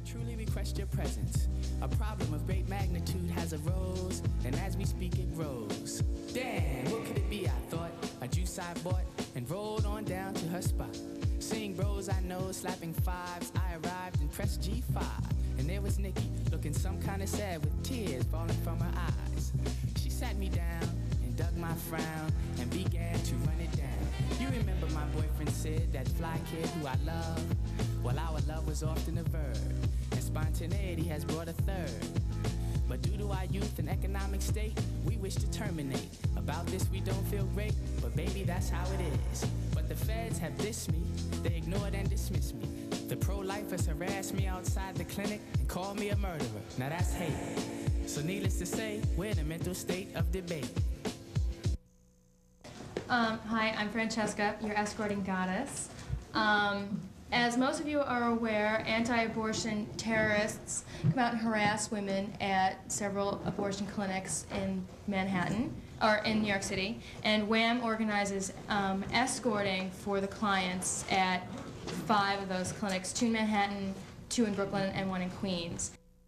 truly request your presence. A problem of great magnitude has arose, and as we speak it grows. Damn, what could it be, I thought? A juice I bought and rolled on down to her spot. Seeing bros I know slapping fives, I arrived and pressed G5. And there was Nikki, looking some kind of sad with tears falling from her eyes. She sat me down and dug my frown and began to run it down. You remember my boyfriend Sid, that fly kid who I love? Well, our love was often a verb, and spontaneity has brought a third. But due to our youth and economic state, we wish to terminate. About this we don't feel great, but baby, that's how it is. But the feds have dissed me, they ignored and dismissed me. The pro-lifers harassed me outside the clinic and called me a murderer. Now that's hate. So needless to say, we're in a mental state of debate. Hi, I'm Francesca, your escorting goddess. As most of you are aware, anti-abortion terrorists come out and harass women at several abortion clinics in Manhattan, or in New York City, and WHAM organizes escorting for the clients at 5 of those clinics, 2 in Manhattan, 2 in Brooklyn, and 1 in Queens.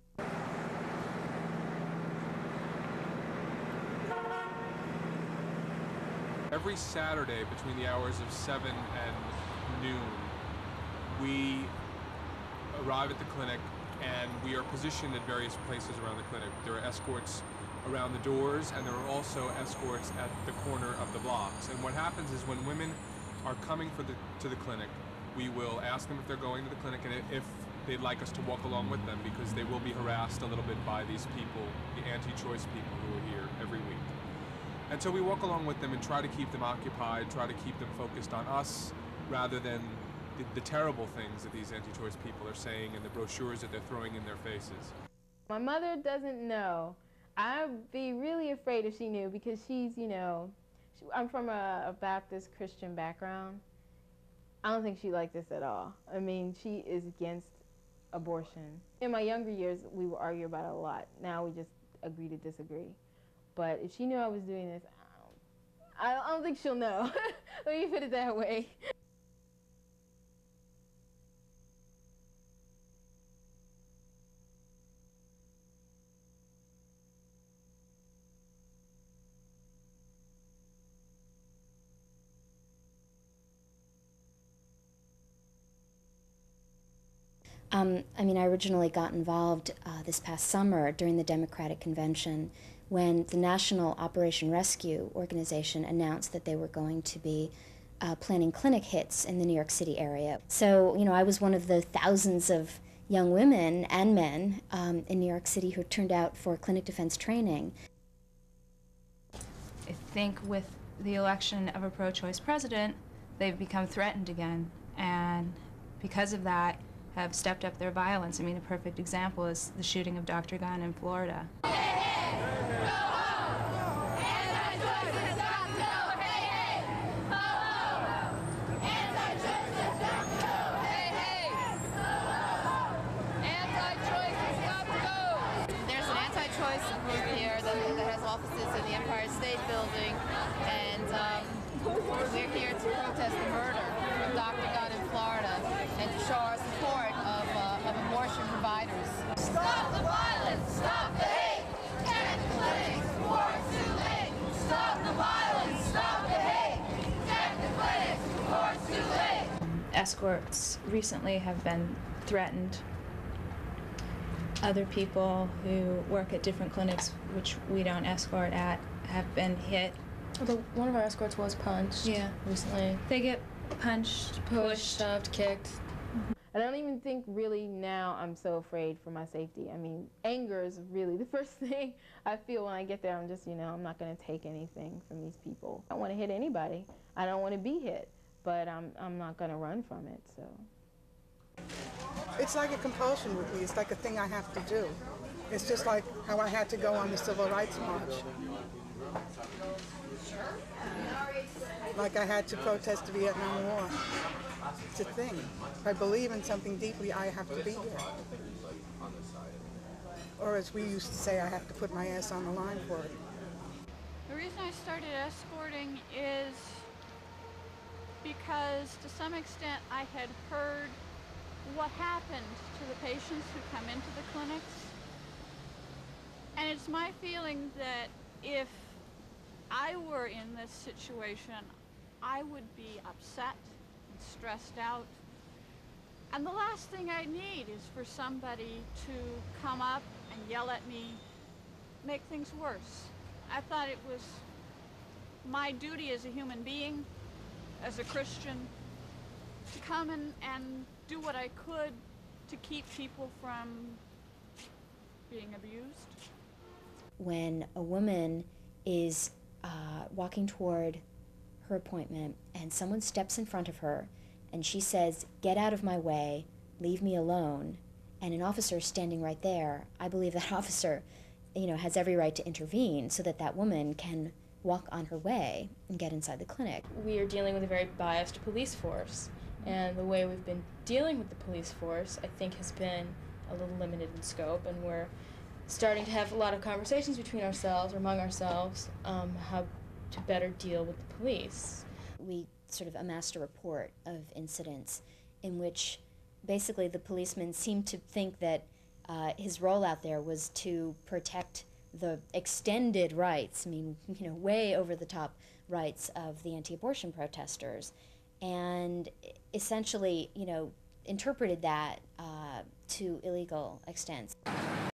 Every Saturday between the hours of 7 and noon, we arrive at the clinic and we are positioned at various places around the clinic. There are escorts around the doors and there are also escorts at the corner of the blocks. And what happens is when women are coming to the clinic, we will ask them if they're going to the clinic and if they'd like us to walk along with them, because they will be harassed a little bit by these people, the anti-choice people who are here every week. And so we walk along with them and try to keep them occupied, try to keep them focused on us rather than the terrible things that these anti-choice people are saying and the brochures that they're throwing in their faces. My mother doesn't know. I'd be really afraid if she knew, because she's, you know, I'm from a Baptist Christian background. I don't think she liked this at all. I mean, she is against abortion. In my younger years, we would argue about it a lot. Now we just agree to disagree. But if she knew I was doing this, I don't think she'll know. Let me put it that way. I originally got involved this past summer during the Democratic Convention when the National Operation Rescue organization announced that they were going to be planning clinic hits in the New York City area. So, I was one of the thousands of young women and men in New York City who turned out for clinic defense training. I think with the election of a pro-choice president, they've become threatened again, and because of that, have stepped up their violence. I mean, a perfect example is the shooting of Dr. Gunn in Florida. Offices in the Empire State Building, and we're here to protest the murder of Dr. Gunn in Florida and to show our support of abortion providers. Stop the violence! Stop the hate! Get the clinics before it's too late! Stop the violence! Stop the hate! Get the clinics before it's too late! Escorts recently have been threatened. Other people who work at different clinics, which we don't escort at, have been hit. Although one of our escorts was punched recently. They get punched, pushed, shoved, kicked. I don't even think really now I'm so afraid for my safety. I mean, anger is really the first thing I feel when I get there. I'm just, I'm not going to take anything from these people. I don't want to hit anybody. I don't want to be hit, but I'm not going to run from it, so. It's like a compulsion with me. It's like a thing I have to do. It's just like how I had to go on the Civil Rights March. Like I had to protest the Vietnam War. It's a thing. If I believe in something deeply, I have to be there. Or as we used to say, I have to put my ass on the line for it. The reason I started escorting is because to some extent I had heard what happened to the patients who come into the clinics. And it's my feeling that if I were in this situation, I would be upset and stressed out. And the last thing I need is for somebody to come up and yell at me, make things worse. I thought it was my duty as a human being, as a Christian, to come and do what I could to keep people from being abused. When a woman is walking toward her appointment and someone steps in front of her and she says, "Get out of my way, leave me alone," and an officer is standing right there, I believe that officer, has every right to intervene so that that woman can walk on her way and get inside the clinic. We are dealing with a very biased police force, and the way we've been dealing with the police force, I think, has been a little limited in scope, and we're starting to have a lot of conversations between ourselves, or among ourselves, how to better deal with the police. We sort of amassed a report of incidents in which basically the policeman seemed to think that his role out there was to protect the extended rights, way over the top rights of the anti-abortion protesters, and essentially, interpreted that to illegal extents.